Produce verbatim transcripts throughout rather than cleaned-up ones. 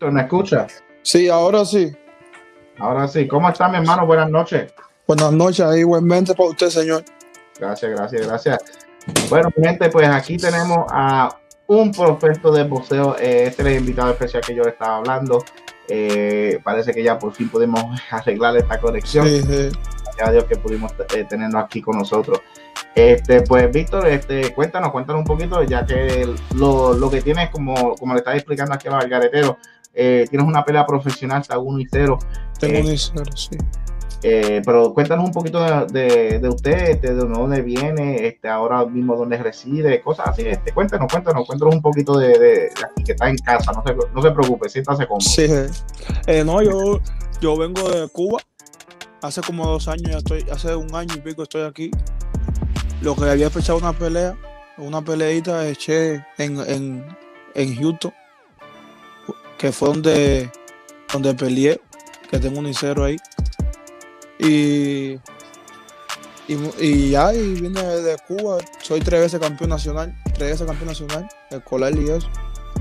Víctor, ¿me escucha? Sí, ahora sí. Ahora sí. ¿Cómo está, mi hermano? Buenas noches. Buenas noches, igualmente para usted, señor. Gracias, gracias, gracias. Bueno, gente, pues aquí tenemos a un prospecto de boxeo. Eh, este es el invitado especial que yo le estaba hablando. Eh, parece que ya por fin pudimos arreglar esta conexión. Sí, sí. Gracias a Dios que pudimos eh, tenerlo aquí con nosotros. Este, pues, Víctor, este, cuéntanos, cuéntanos un poquito, ya que lo, lo que tienes, como, como le estaba explicando aquí a los algareteros, eh, tienes una pelea profesional, está uno y cero. Tengo eh, un cero, sí. Eh, pero cuéntanos un poquito de, de, de usted, este, de dónde viene, este, ahora mismo dónde reside, cosas así. Este, cuéntanos, cuéntanos, cuéntanos un poquito de, de, de aquí que está en casa, no se, no se preocupe, siéntase cómodo. Sí, eh, no, yo, yo vengo de Cuba, hace como dos años, ya estoy, hace un año y pico estoy aquí. Lo que había fechado una pelea, una peleita eché en, en, en Houston, que fue donde, donde peleé, que tengo un cero ahí. Y, y, y ya, y vine de Cuba, soy tres veces campeón nacional, tres veces campeón nacional, escolar y eso.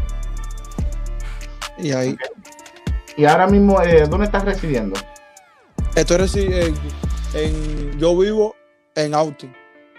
Y ahí. Okay. Y ahora mismo, eh, ¿dónde estás residiendo? Estoy residiendo en, en, yo vivo en Austin.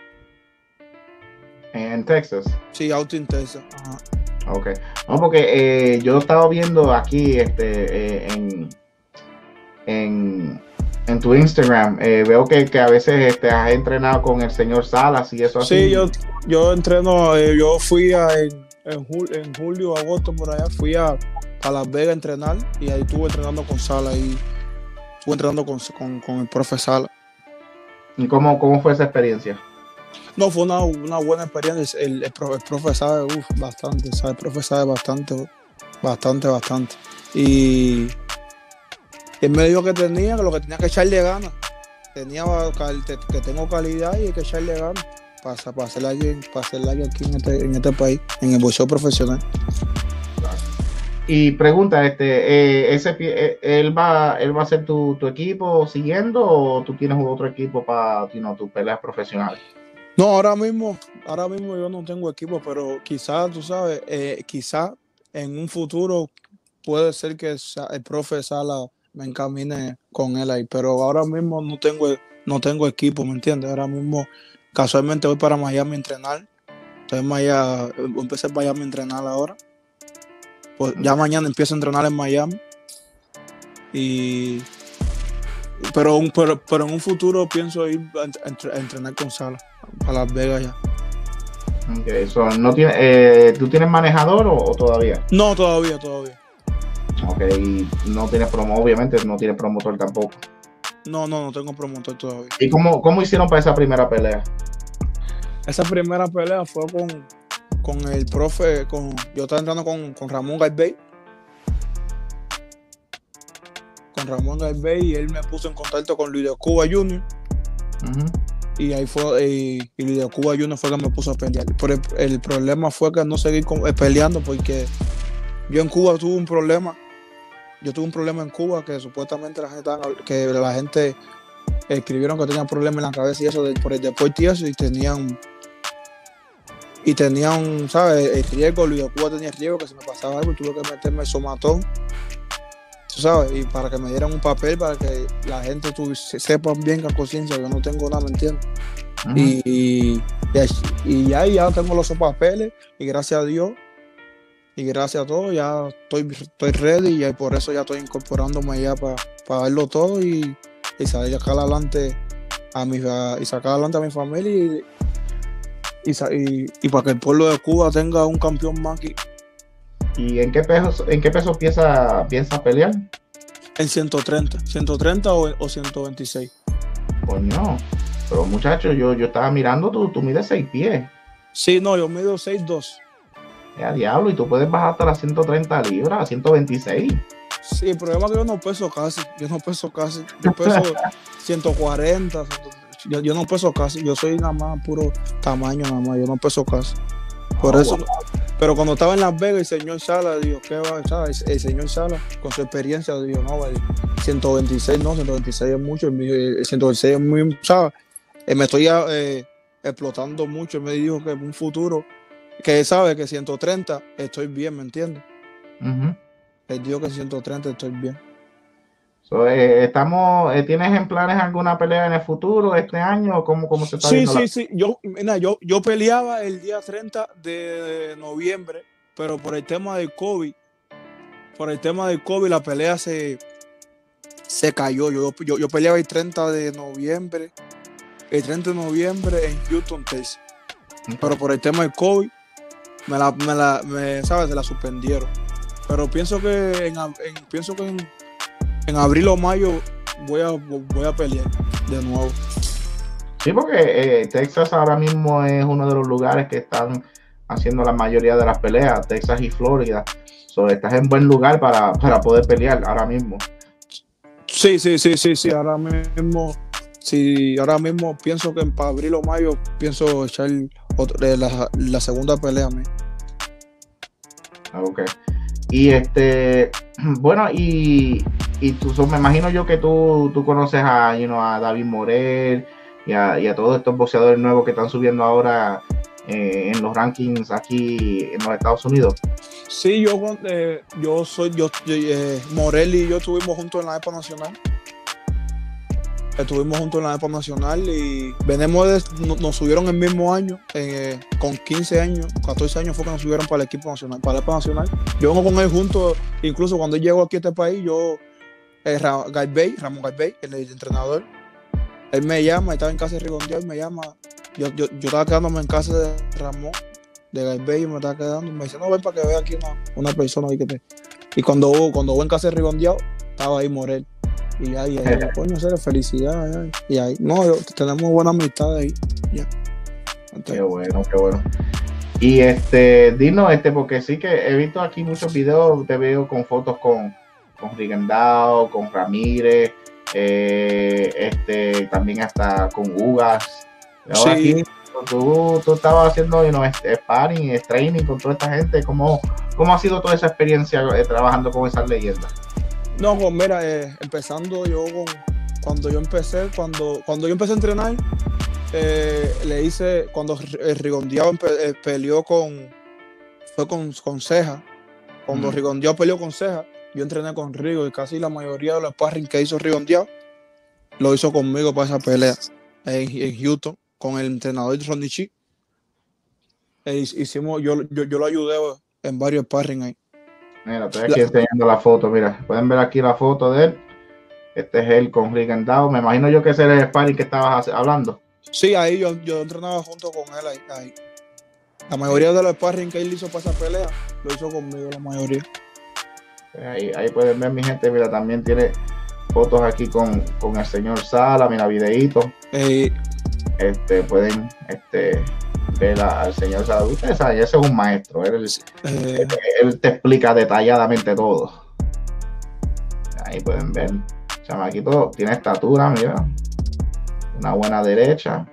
En Texas. Sí, Austin, Texas. Ajá. Ok. No, porque eh, yo estaba viendo aquí este, eh, en, en, en tu Instagram, eh, veo que, que a veces este, has entrenado con el señor Salas y eso así. Sí, yo, yo entreno, eh, yo fui a, en, en, julio, en julio, agosto, por allá, fui a, a Las Vegas a entrenar y ahí estuve entrenando con Salas y estuve entrenando con, con, con el profe Salas. ¿Y cómo, cómo fue esa experiencia? No, fue una, una buena experiencia. El, el, el profe sabe uf, bastante, sabe, el profe sabe bastante, bastante, bastante. Y él me dijo que tenía, que lo que tenía que echarle ganas. Tenía que tengo calidad y hay que echarle ganas para, para hacer alguien, para hacer alguien aquí en este, en este país, en el boxeo profesional. Y pregunta, este, eh, ese eh, él va, él va a ser tu, tu equipo siguiendo o tú tienes otro equipo para you know, tus peleas profesionales. No, ahora mismo, ahora mismo yo no tengo equipo, pero quizás, tú sabes, eh, quizás en un futuro puede ser que el profe Sala me encamine con él ahí, pero ahora mismo no tengo, no tengo equipo, ¿me entiendes? Ahora mismo casualmente voy para Miami a entrenar, entonces Miami, empecé en Miami a entrenar ahora, pues ya mañana empiezo a entrenar en Miami, y pero, un, pero, pero en un futuro pienso ir a, a entrenar con Sala a Las Vegas ya. Okay, so, ¿no tiene, eh, ¿tú tienes manejador o, o todavía? No, todavía, todavía. Ok, y no tienes promo, obviamente no tienes promotor tampoco. No, no, no tengo promotor todavía. ¿Y cómo, cómo hicieron para esa primera pelea? Esa primera pelea fue con, con el profe, con, yo estaba entrando con, con Ramón Galvey. Con Ramón Galvey y él me puso en contacto con Luis de Cuba junior Uh-huh. Y ahí fue, y, y Luis de Cuba junior fue que me puso a pelear. Pero el, el problema fue que no seguí con, eh, peleando porque yo en Cuba tuve un problema. Yo tuve un problema en Cuba que supuestamente la gente, que la gente escribieron que tenían problemas en la cabeza y eso de, por el deporte y eso, y tenían y tenían, ¿sabes? El riesgo, Luis de Cuba tenía riesgo que si me pasaba algo, tuve que meterme el somatón, tú sabes, y para que me dieran un papel para que la gente tu, sepa bien con conciencia que yo no tengo nada, ¿me entiendes? Uh-huh. y, y, y ya, ya tengo los papeles y gracias a Dios y gracias a todo ya estoy, estoy ready y por eso ya estoy incorporándome ya para pa verlo todo y, y sacar adelante a mi a, y sacar adelante a mi familia y, y, y, y para que el pueblo de Cuba tenga un campeón más aquí. ¿Y en qué peso, en qué peso piensa, piensa pelear? En ciento treinta, ciento treinta o, o ciento veintiséis. Coño, pero muchacho, yo, yo estaba mirando, tú, tú mides seis pies. Sí, no, yo mido seis dos. Ya, diablo, y tú puedes bajar hasta las ciento treinta libras, ciento veintiséis. Sí, el problema es que yo no peso casi, yo no peso casi, yo peso ciento cuarenta, yo, yo no peso casi, yo soy nada más puro tamaño nada más, yo no peso casi. Por oh, eso, wow. Pero cuando estaba en Las Vegas, el señor Sala dijo, ¿qué va? ¿Sabes? El señor Sala, con su experiencia, dijo, no, vale, ciento veintiséis, no, ciento veintiséis es mucho, el ciento veintiséis es muy, ¿sabes? Me estoy eh, explotando mucho, él me dijo que en un futuro, que sabe que ciento treinta estoy bien, ¿me entiendes? Uh-huh. él dijo que ciento treinta estoy bien. So, eh, estamos, eh, ¿tienes en planes alguna pelea en el futuro este año? ¿Cómo, cómo se está Sí, viendo sí, la... sí. Yo, mira, yo, yo peleaba el día treinta de noviembre, pero por el tema del COVID, por el tema del COVID, la pelea se, se cayó. Yo, yo, yo peleaba el treinta de noviembre, el treinta de noviembre en Houston, Texas. Okay. Pero por el tema del COVID, me la, me la, me, ¿sabes? Se la suspendieron. Pero pienso que en, en pienso que en, en abril o mayo voy a, voy a pelear de nuevo. Sí, porque eh, Texas ahora mismo es uno de los lugares que están haciendo la mayoría de las peleas, Texas y Florida. So, estás en buen lugar para, para poder pelear ahora mismo. Sí, sí, sí, sí, sí. Ahora mismo, sí, ahora mismo pienso que para abril o mayo pienso echar otra, la, la segunda pelea a mí. Ok. Y este, bueno, y, y tú, so, me imagino yo que tú, tú conoces a, you know, a David Morel y a, y a todos estos boxeadores nuevos que están subiendo ahora eh, en los rankings aquí en los Estados Unidos. Sí, yo, eh, yo soy, yo, eh, Morel y yo estuvimos juntos en la Expo Nacional. Estuvimos juntos en la Expo Nacional y venimos de, nos, nos subieron el mismo año, eh, con quince años, catorce años fue que nos subieron para el equipo nacional, para la Expo Nacional. Yo vengo con él juntos, incluso cuando él llegó aquí a este país, yo, eh, Galvey, Ramón Galvey, el, el entrenador, él me llama, estaba en casa de Rigondeaux, y me llama, yo, yo, yo estaba quedándome en casa de Ramón, de Galvey, y me estaba quedando, y me dice, no, ven para que vea aquí una, una persona ahí que te... Y cuando, cuando voy en casa de Rigondeaux, estaba ahí Morel. Y ahí, ahí, ahí coño, hacer felicidad. Ahí, y ahí, no, yo, tenemos buena amistad ahí. Ya. Entonces, qué bueno, qué bueno. Y este, dinos, este, porque sí que he visto aquí muchos videos, te veo con fotos con, con Rigondeaux, con Ramírez, eh, este, también hasta con Ugas. Ahora sí. Aquí, tú, tú estabas haciendo, you know, sparring, training con toda esta gente. ¿Cómo, cómo ha sido toda esa experiencia eh, trabajando con esas leyendas? No, pues mira, eh, empezando yo con, cuando yo empecé, cuando, cuando yo empecé a entrenar, eh, le hice, cuando el Rigondeaux eh, peleó con, fue con, con Ceja, cuando mm. Rigondeaux peleó con Ceja, yo entrené con Rigo y casi la mayoría de los sparring que hizo Rigondeaux lo hizo conmigo para esa pelea en, en Houston, con el entrenador Ronnie Chi. E hicimos, yo, yo, yo lo ayudé en varios sparring ahí. Mira, estoy aquí la... enseñando la foto, mira, pueden ver aquí la foto de él. Este es él con Rigondeaux. Me imagino yo que ese era el sparring que estabas hablando. Sí, ahí yo, yo entrenaba junto con él ahí, ahí. La mayoría de los sparring que él hizo para esa pelea lo hizo conmigo, la mayoría. Ahí, ahí pueden ver, mi gente, mira, también tiene fotos aquí con, con el señor Sala, mira, videitos. Eh, este, pueden este, ver al señor Sala. Ustedes saben, ese es un maestro, él, eh, él, él te explica detalladamente todo. Ahí pueden ver, chamaquito, tiene estatura, mira, una buena derecha.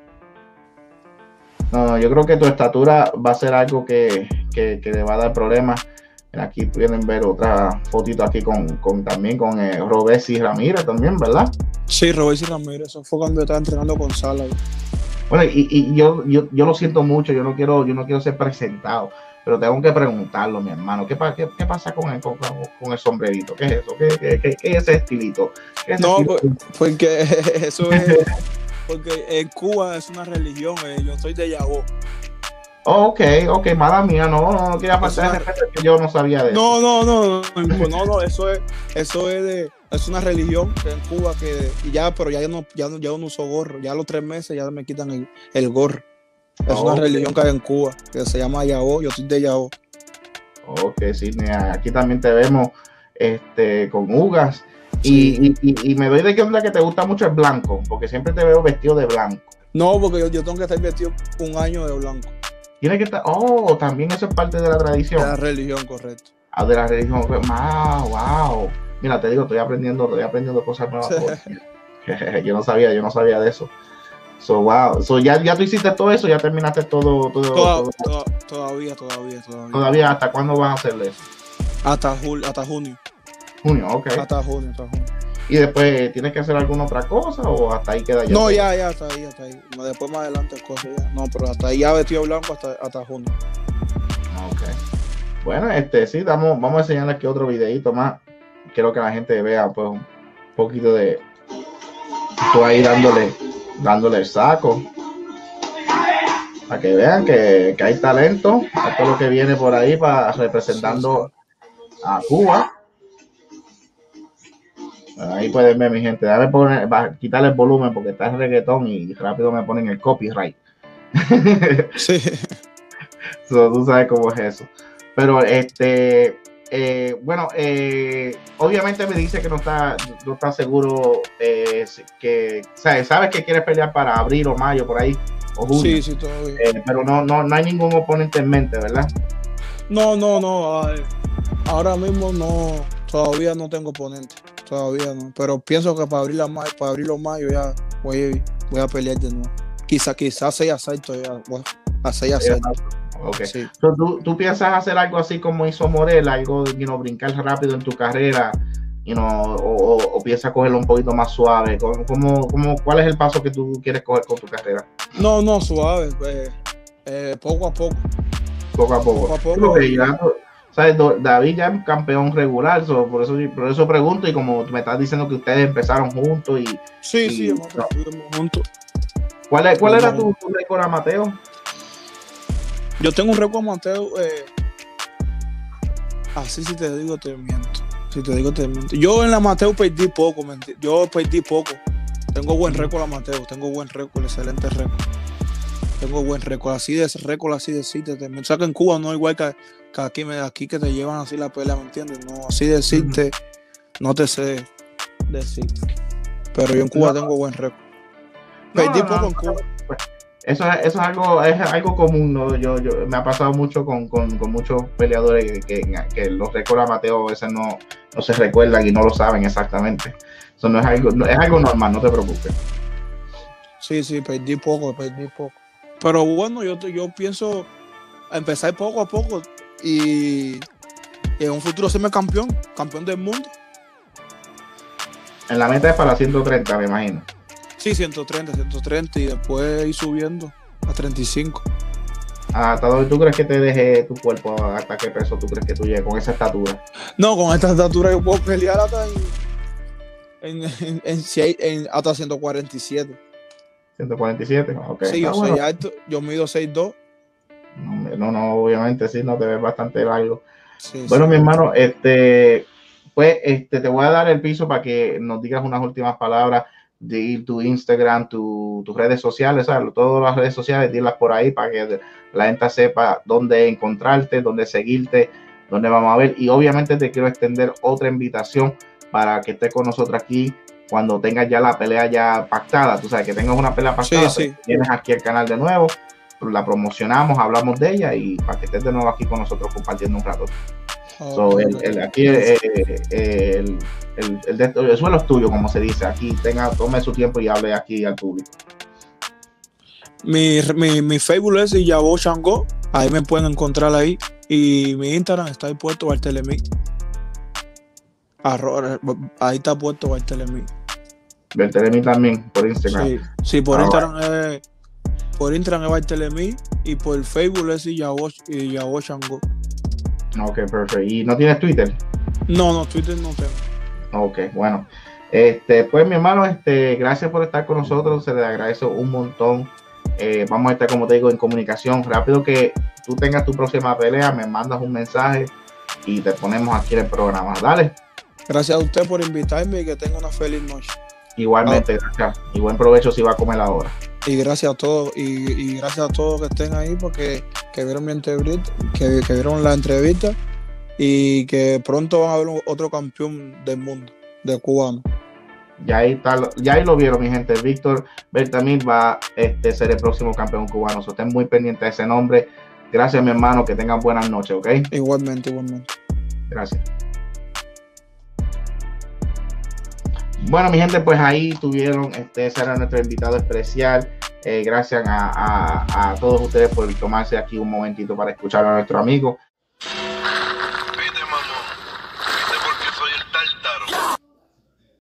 No, yo creo que tu estatura va a ser algo que, que, que le va a dar problemas. Aquí pueden ver otra fotito aquí con, con también con eh, Robesi Ramírez también, ¿verdad? Sí, Robesi Ramírez, eso fue cuando estaba entrenando con Sala. Bueno, y, y yo, yo, yo lo siento mucho, yo no quiero, yo no quiero ser presentado, pero tengo que preguntarlo, mi hermano, ¿qué, qué, qué pasa con el, con, con el sombrerito? ¿Qué es eso? ¿Qué, qué, qué, qué es ese estilito? ¿Qué es ese no, estilito? porque eso es, porque en Cuba es una religión, eh, yo soy de Yabó. Oh, ok, ok, mala mía, no, no, no quería faltar de respeto, que yo no sabía de no, eso. No, no, no, no, no, eso es, eso es de, es una religión que en Cuba que, y ya, pero ya no, ya no, ya no uso gorro, ya a los tres meses ya me quitan el, el gorro. Es oh, una okay. religión que hay en Cuba, que se llama Yabó, yo soy de Yabó. Ok, sí, aquí también te vemos este, con Ugas, sí. y, y, y me doy de cuenta que te gusta mucho el blanco, porque siempre te veo vestido de blanco. No, porque yo, yo tengo que estar vestido un año de blanco. Tiene que estar, oh, también eso es parte de la tradición. De la religión, correcto. Ah, de la religión, wow, wow. Mira, te digo, estoy aprendiendo, estoy aprendiendo cosas nuevas. yo no sabía, yo no sabía de eso. So, wow. So, ya, ya tú hiciste todo eso, ya terminaste todo. todo, Toda, todo. Toda, todavía, todavía, todavía. Todavía, ¿hasta cuándo vas a hacerle eso? Hasta, jul, hasta junio. Junio, ok. Hasta junio, hasta junio. ¿Y después tienes que hacer alguna otra cosa o hasta ahí queda ya? No, todo? ya, ya, hasta ahí, hasta ahí. Después más adelante cosas ya. No, pero hasta ahí ya vestido blanco hasta, hasta junio. Ok. Bueno, este sí, damos, vamos a enseñarles aquí otro videito más. Quiero que la gente vea pues un poquito de tú ahí dándole, dándole el saco. Para que vean que, que hay talento. Esto es lo que viene por ahí para representando a Cuba. Ahí pueden ver, mi gente. Dale poner, va, quitarle el volumen porque está el reggaetón y rápido me ponen el copyright. Sí. So, tú sabes cómo es eso. Pero este, eh, bueno, eh, obviamente me dice que no está, no está seguro, eh, que, o sea, sabes que quieres pelear para abril o mayo por ahí. O junio. Sí, sí, todavía. Eh, pero no, no, no hay ningún oponente en mente, ¿verdad? No, no, no. Ahora mismo no, todavía no tengo oponente. Todavía no. Pero pienso que para abril o mayo, para abril o mayo ya voy, voy a pelear de nuevo. Quizá, quizás seis asaltos ya. Bueno, a seis asaltos. Okay. Sí. So, ¿tú, ¿Tú piensas hacer algo así como hizo Morel, algo de you know, brincar rápido en tu carrera, you know, o, o, o piensas cogerlo un poquito más suave? ¿Cómo, cómo, cómo, ¿Cuál es el paso que tú quieres coger con tu carrera? No, no, suave, eh, eh, poco a poco. Poco a poco. Poco a poco. Okay, ya, ¿sabes? David ya es campeón regular, so, por, eso, por eso pregunto, y como me estás diciendo que ustedes empezaron juntos y... Sí, y, sí, hemos no. juntos. ¿Cuál, es, cuál era tu, tu récord amateur? Yo tengo un récord amateur, eh, así si te digo te miento, si te digo te miento. Yo en la amateur perdí poco, mentí. Yo perdí poco. Tengo buen récord amateur, tengo buen récord, excelente récord. Tengo buen récord, así de ese récord, así de decirte, te miento. O sea que en Cuba no igual que, que aquí, aquí que te llevan así la pelea, ¿me entiendes? No, así decirte, uh-huh. no te sé decir. Pero yo en Cuba no. tengo buen récord. Perdí no, poco no, en Cuba. Eso, eso es algo es algo común, ¿no? Yo, yo me ha pasado mucho con, con, con muchos peleadores que, que, que los récords amateur a veces no, no se recuerdan y no lo saben exactamente. Eso no es algo, no, es algo normal, no te preocupes. Sí, sí, perdí poco, perdí poco. Pero bueno, yo, yo pienso empezar poco a poco y, y en un futuro serme campeón, campeón del mundo. En la meta es para ciento treinta, me imagino. Sí, ciento treinta, ciento treinta y después ir subiendo a treinta y cinco. ¿Hasta dónde tú crees que te deje tu cuerpo? ¿Hasta qué peso tú crees que tú llegues con esa estatura? No, con esta estatura yo puedo pelear hasta en, en, en, en, en hasta ciento cuarenta y siete. ciento cuarenta y siete, ok. Sí, yo ah, soy bueno. alto, yo mido seis dos. No, no, no, obviamente sí, no te ves bastante largo. Sí, bueno, sí, mi hermano, este, pues este, te voy a dar el piso para que nos digas unas últimas palabras. De tu Instagram, tu, tus redes sociales, ¿sabes? Todas las redes sociales, dilas por ahí para que la gente sepa dónde encontrarte, dónde seguirte, dónde vamos a ver. Y obviamente te quiero extender otra invitación para que estés con nosotros aquí cuando tengas ya la pelea ya pactada. Tú sabes, que tengas una pelea pactada, sí, sí. Vienes aquí al canal de nuevo, la promocionamos, hablamos de ella y para que estés de nuevo aquí con nosotros compartiendo un rato. Oh, so, el, el, aquí eh, el, el, el, el, el suelo es tuyo, como se dice. Aquí tenga, tome su tiempo y hable aquí al público. Mi, mi, mi Facebook es Yabo Shango. Ahí me pueden encontrar ahí. Y mi Instagram está ahí puesto Bartelemy. Ahí está puesto Bartelemy. Bartelemy también por Instagram. Sí, sí por, ah, Instagram bueno. es, por Instagram es Bartelemy. Y por Facebook es Yabo, Yabo Shango. Ok, perfecto. ¿Y no tienes Twitter? No, no, Twitter no tengo. Ok, bueno. Este, pues mi hermano, este, gracias por estar con nosotros. Se le agradece un montón. Eh, vamos a estar, como te digo, en comunicación. Rápido que tú tengas tu próxima pelea, me mandas un mensaje y te ponemos aquí en el programa. Dale. Gracias a usted por invitarme y que tenga una feliz noche. Igualmente, ah. gracias. Y buen provecho si va a comer ahora. Y gracias a todos, y, y gracias a todos que estén ahí porque que vieron mi entrevista, que, que vieron la entrevista y que pronto van a ver otro campeón del mundo, de cubano. Ya ahí está, ya ahí lo vieron, mi gente. Víctor Bertamil va a este, ser el próximo campeón cubano. So, estén muy pendientes de ese nombre. Gracias, mi hermano. Que tengan buenas noches, ¿ok? Igualmente, igualmente. Gracias. Bueno, mi gente, pues ahí tuvieron, este, ese era nuestro invitado especial. Eh, gracias a, a, a todos ustedes por tomarse aquí un momentito para escuchar a nuestro amigo.